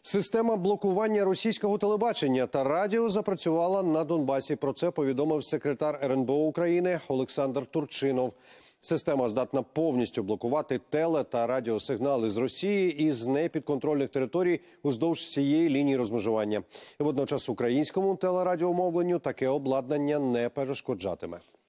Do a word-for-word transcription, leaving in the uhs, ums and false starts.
Система блокування російського телебачення та радіо запрацювала на Донбасі. Про це повідомив секретар ер ен бе о України Олександр Турчинов. Система здатна повністю блокувати теле- та радіосигнали з Росії і з непідконтрольних територій уздовж всієї лінії розмежування. І водночас українському телерадіомовленню таке обладнання не перешкоджатиме.